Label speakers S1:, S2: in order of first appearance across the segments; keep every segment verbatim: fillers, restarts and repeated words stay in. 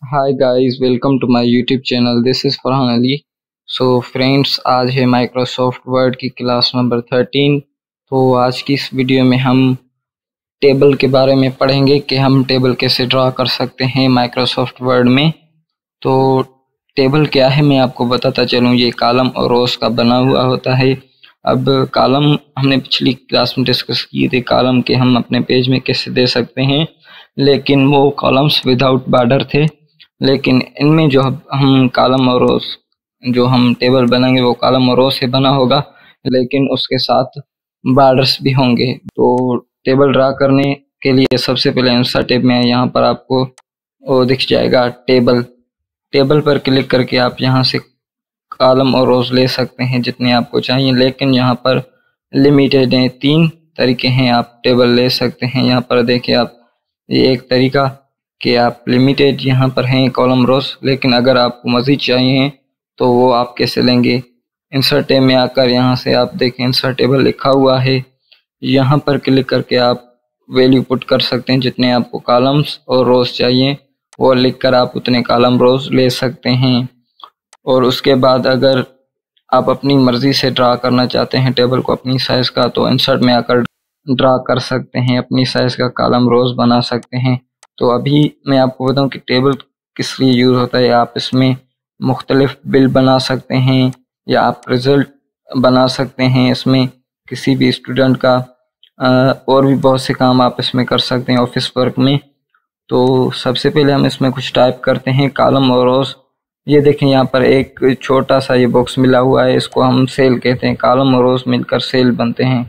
S1: Hi guys, welcome to my YouTube channel. This is Farhan Ali. So friends, आज है Microsoft Word की class number thirteen. तो आज की इस वीडियो में हम टेबल के बारे में पढ़ेंगे कि हम टेबल कैसे ड्रा कर सकते हैं माइक्रोसॉफ्ट वर्ड में। तो टेबल क्या है मैं आपको बताता चलूँ। ये कॉलम और रोज़ का बना हुआ होता है। अब कॉलम हमने पिछली क्लास में डिस्कस किए थे, कॉलम के हम अपने पेज में कैसे दे सकते हैं, लेकिन वो कॉलम्स विदाउट बॉर्डर थे। लेकिन इनमें जो हम कॉलम और रोज जो हम टेबल बनाएंगे वो कॉलम और रो से बना होगा, लेकिन उसके साथ बॉर्डर्स भी होंगे। तो टेबल ड्रा करने के लिए सबसे पहले इंसर्ट टैब में यहाँ पर आपको वो दिख जाएगा टेबल। टेबल पर क्लिक करके आप यहाँ से कॉलम और रोज ले सकते हैं जितने आपको चाहिए, लेकिन यहाँ पर लिमिटेड हैं। तीन तरीके हैं आप टेबल ले सकते हैं। यहाँ पर देखिए आप, ये एक तरीका कि आप लिमिटेड यहाँ पर हैं कॉलम रोज, लेकिन अगर आपको मज़ीद चाहिए तो वो आप कैसे लेंगे। इंसर्ट टैब में आकर यहाँ से आप देखें इंसर्ट टेबल लिखा हुआ है, यहाँ पर क्लिक करके आप वैल्यू पुट कर सकते हैं। जितने आपको कॉलम्स और रोज चाहिए वो लिखकर आप उतने कॉलम रोज ले सकते हैं। और उसके बाद अगर आप अपनी मर्ज़ी से ड्रा करना चाहते हैं टेबल को अपनी साइज़ का, तो इंसर्ट में आकर ड्रा कर सकते हैं, अपनी साइज़ का कॉलम रोज बना सकते हैं। तो अभी मैं आपको बताऊं कि टेबल किस लिए यूज़ होता है। आप इसमें मुख्तलिफ बिल बना सकते हैं या आप रिज़ल्ट बना सकते हैं इसमें किसी भी स्टूडेंट का, और भी बहुत से काम आप इसमें कर सकते हैं ऑफिस वर्क में। तो सबसे पहले हम इसमें कुछ टाइप करते हैं कॉलम और रोज। ये देखें यहाँ पर एक छोटा सा ये बॉक्स मिला हुआ है, इसको हम सेल कहते हैं। कॉलम और रोज मिलकर सेल बनते हैं।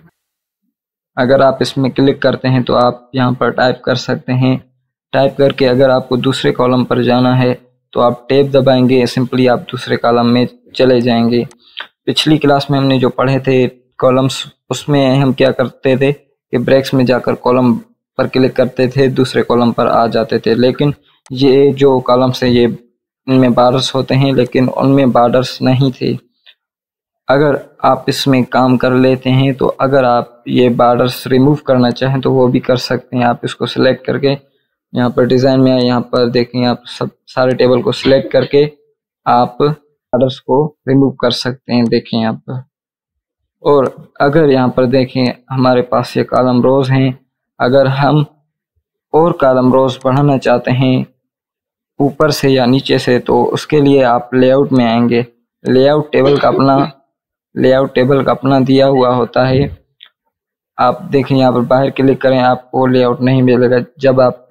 S1: अगर आप इसमें क्लिक करते हैं तो आप यहाँ पर टाइप कर सकते हैं। टाइप करके अगर आपको दूसरे कॉलम पर जाना है तो आप टैब दबाएंगे, सिंपली आप दूसरे कॉलम में चले जाएंगे। पिछली क्लास में हमने जो पढ़े थे कॉलम्स, उसमें हम क्या करते थे कि ब्रैकेट्स में जाकर कॉलम पर क्लिक करते थे, दूसरे कॉलम पर आ जाते थे। लेकिन ये जो कॉलम्स है ये इनमें बॉर्डर्स होते हैं, लेकिन उनमें बॉर्डर्स नहीं थे। अगर आप इसमें काम कर लेते हैं तो अगर आप ये बॉर्डर्स रिमूव करना चाहें तो वो भी कर सकते हैं। आप इसको सिलेक्ट करके यहाँ पर डिज़ाइन में आए, यहाँ पर देखें आप सब सारे टेबल को सिलेक्ट करके आप बॉर्डर्स को रिमूव कर सकते हैं। देखें यहाँ पर, और अगर यहाँ पर देखें हमारे पास ये कॉलम रोज हैं। अगर हम और कॉलम रोज बढ़ाना चाहते हैं ऊपर से या नीचे से, तो उसके लिए आप लेआउट में आएंगे। लेआउट टेबल का अपना लेआउट टेबल का अपना दिया हुआ होता है। आप देखें यहाँ पर बाहर क्लिक करें, आपको लेआउट नहीं मिलेगा। जब आप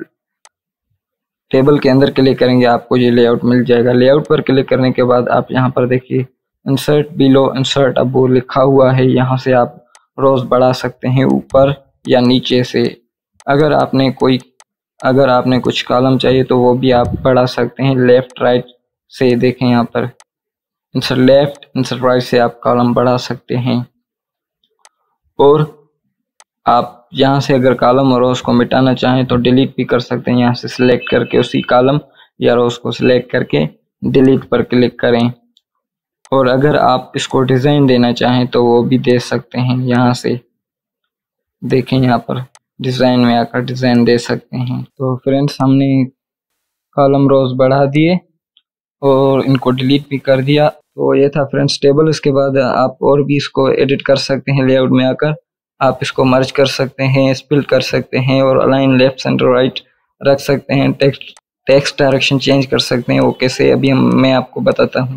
S1: टेबल के अंदर क्लिक करेंगे आपको ये लेआउट मिल जाएगा। लेआउट पर क्लिक करने के बाद आप यहाँ पर देखिए इंसर्ट बिलो इंसर्ट अब वो लिखा हुआ है। यहाँ से आप रोज बढ़ा सकते हैं ऊपर या नीचे से। अगर आपने कोई अगर आपने कुछ कॉलम चाहिए तो वो भी आप बढ़ा सकते हैं लेफ्ट राइट से। देखें यहाँ पर इंसर्ट लेफ्ट इंसर्ट राइट से आप कॉलम बढ़ा सकते हैं। और आप यहाँ से अगर कॉलम और रोज को मिटाना चाहें तो डिलीट भी कर सकते हैं। यहाँ से सिलेक्ट करके उसी कॉलम या रोज को सिलेक्ट करके डिलीट पर क्लिक करें। और अगर आप इसको डिज़ाइन देना चाहें तो वो भी दे सकते हैं। यहाँ से देखें यहाँ पर डिज़ाइन में आकर डिज़ाइन दे सकते हैं। तो फ्रेंड्स, हमने कॉलम रोज बढ़ा दिए और इनको डिलीट भी कर दिया। तो ये था फ्रेंड्स टेबल। इसके बाद आप और भी इसको एडिट कर सकते हैं। लेआउट में आकर आप इसको मर्ज कर सकते हैं, स्प्लिट कर सकते हैं और अलाइन लेफ्ट सेंटर राइट रख सकते हैं। टेक्स्ट टेक्स्ट डायरेक्शन चेंज कर सकते हैं। वो कैसे अभी हम मैं आपको बताता हूँ।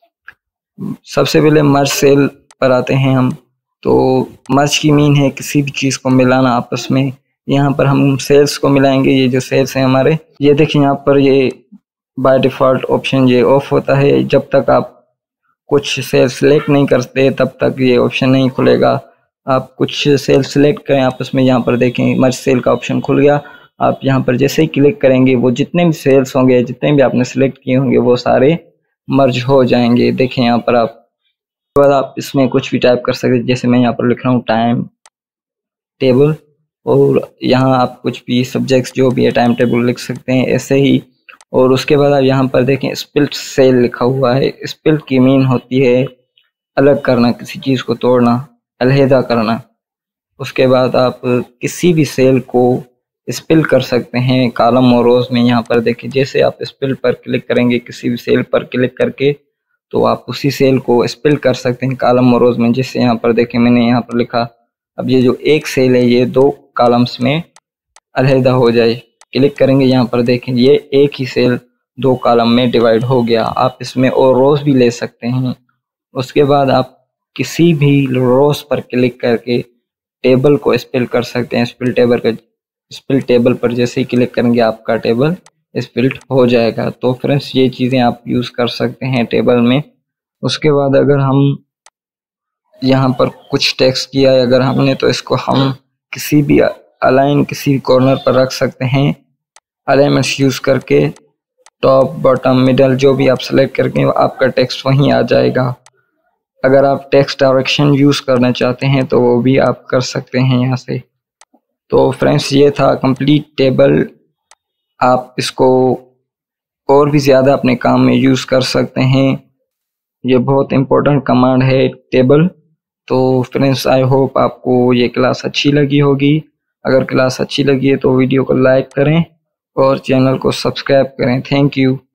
S1: सबसे पहले मर्ज सेल पर आते हैं हम। तो मर्ज की मीन है किसी भी चीज़ को मिलाना आपस में। यहाँ पर हम सेल्स को मिलाएंगे। ये जो सेल्स हैं हमारे, ये देखिए यहाँ पर ये बाय डिफ़ॉल्ट ऑप्शन ये ऑफ होता है। जब तक आप कुछ सेल सिलेक्ट नहीं करते तब तक ये ऑप्शन नहीं खुलेगा। आप कुछ सेल सिलेक्ट करें आपस में, यहाँ पर देखें मर्ज सेल का ऑप्शन खुल गया। आप यहाँ पर जैसे ही क्लिक करेंगे वो जितने भी सेल्स होंगे, जितने भी आपने सिलेक्ट किए होंगे, वो सारे मर्ज हो जाएंगे। देखें यहाँ पर आप बाद आप इसमें कुछ भी टाइप कर सकते हैं। जैसे मैं यहाँ पर लिख रहा हूँ टाइम टेबल, और यहाँ आप कुछ भी सब्जेक्ट्स जो भी है टाइम टेबल लिख सकते हैं ऐसे ही। और उसके बाद आप यहाँ पर देखें स्प्लिट सेल लिखा हुआ है। स्प्लिट की मीन होती है अलग करना, किसी चीज़ को तोड़ना, अलहदा करना। उसके बाद आप किसी भी सेल को स्पेल कर सकते हैं कॉलम और रोज में। यहाँ पर देखिए, जैसे आप स्पेल पर क्लिक करेंगे किसी भी सेल पर क्लिक करके, तो आप उसी सेल को स्पेल कर सकते हैं कॉलम और रोज में। जैसे यहाँ पर देखिए, मैंने यहाँ पर लिखा, अब ये जो एक सेल है ये दो कॉलम्स में अलहदा हो जाए। क्लिक करेंगे, यहाँ पर देखें ये एक ही सेल दो कॉलम में डिवाइड हो गया। आप इसमें और रोज भी ले सकते हैं। उसके बाद आप किसी भी रोज पर क्लिक करके टेबल को स्पेल कर सकते हैं। स्पेल टेबल का स्पेल टेबल पर जैसे ही क्लिक करेंगे आपका टेबल स्पेल्ड हो जाएगा। तो फ्रेंड्स, ये चीज़ें आप यूज़ कर सकते हैं टेबल में। उसके बाद अगर हम यहाँ पर कुछ टेक्स्ट किया है अगर हमने, तो इसको हम किसी भी अलाइन किसी भी कॉर्नर पर रख सकते हैं। अलाइनमेंट्स यूज़ करके टॉप बॉटम मिडल जो भी आप सेलेक्ट करके आपका टेक्स्ट वहीं आ जाएगा। अगर आप टेक्स्ट डायरेक्शन यूज़ करना चाहते हैं तो वो भी आप कर सकते हैं यहाँ से। तो फ्रेंड्स, ये था कंप्लीट टेबल। आप इसको और भी ज़्यादा अपने काम में यूज़ कर सकते हैं। ये बहुत इम्पोर्टेंट कमांड है टेबल। तो फ्रेंड्स, आई होप आपको ये क्लास अच्छी लगी होगी। अगर क्लास अच्छी लगी है तो वीडियो को लाइक करें और चैनल को सब्सक्राइब करें। Thank you.